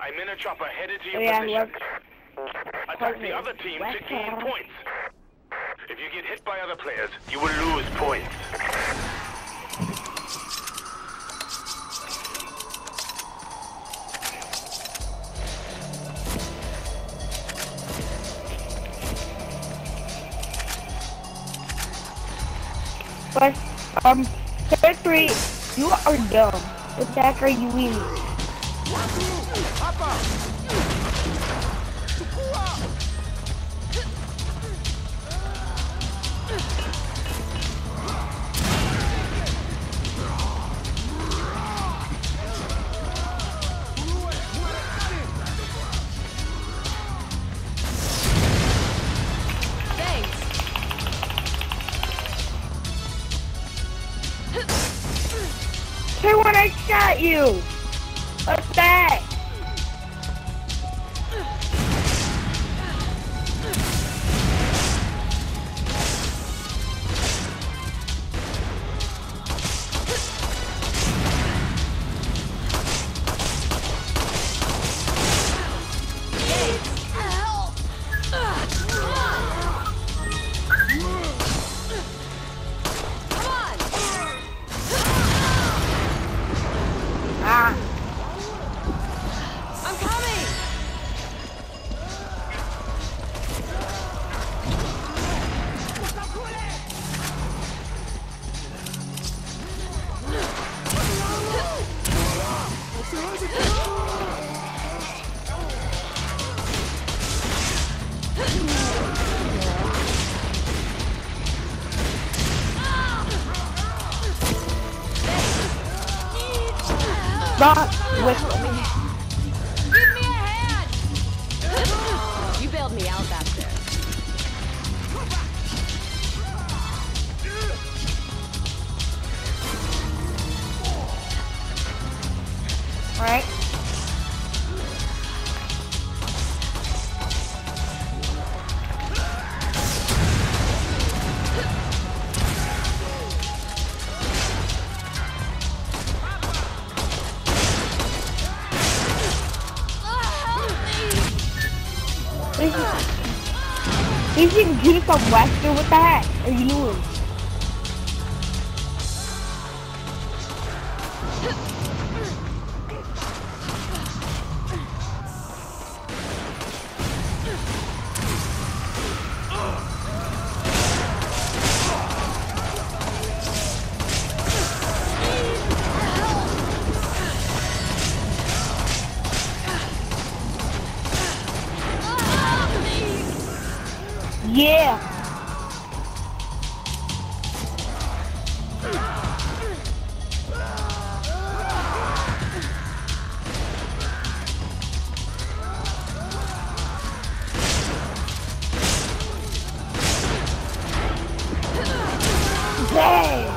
I'm in a chopper headed to your Yeah, position. look. Attack the other team to gain points. If you get hit by other players, you will lose points. But, third three, you are dumb. What the heck are you eating? Hey, when I shot you! What's that? Rock with me. Give me a hand! You bailed me out back there. Alright. He's in Uniform Western, what the heck are you doing? Yeah! Dang!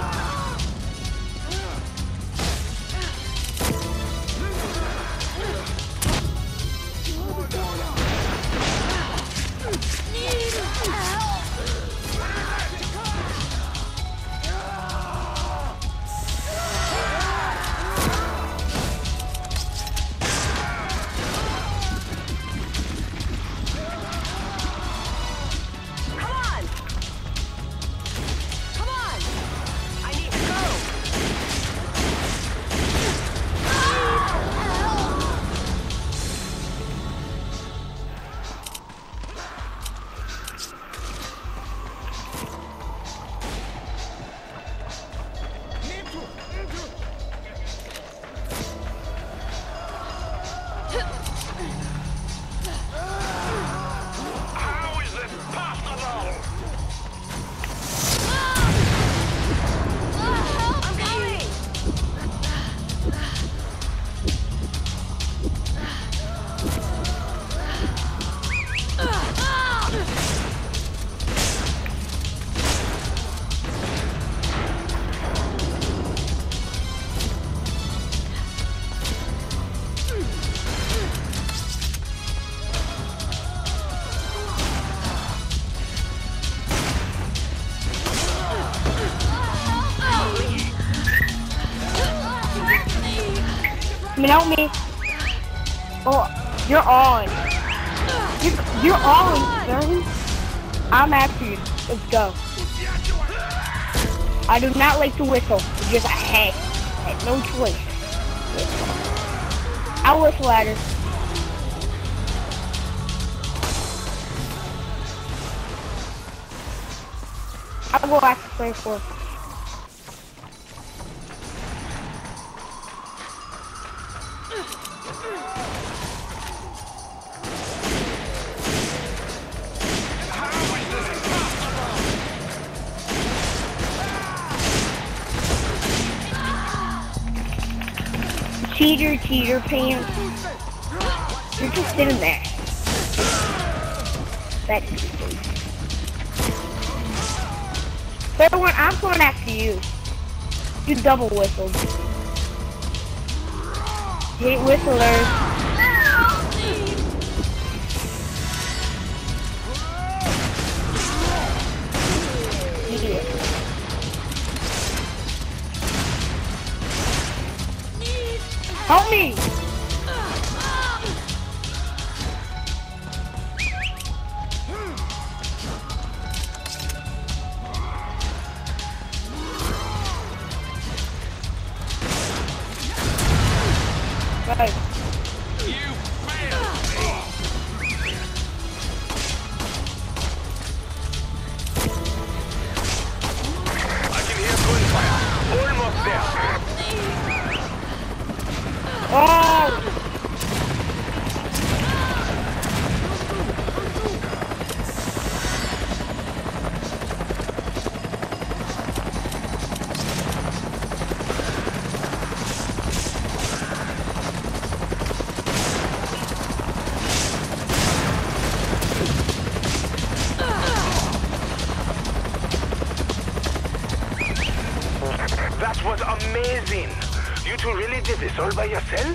Come help me. Oh. You're on. You're on, sir. I'm after you. Let's go. I do not like to whistle. Just I had no choice. I'll whistle at her. I'll go after play for. Cheater pants. You're just sitting there. That's third one, I'm going after you. You double whistled. Hate whistlers. Yeah. Help me! Right. You failed me. I can hear gunfire. Almost there. Oh! That was amazing. You two really did this all by yourselves?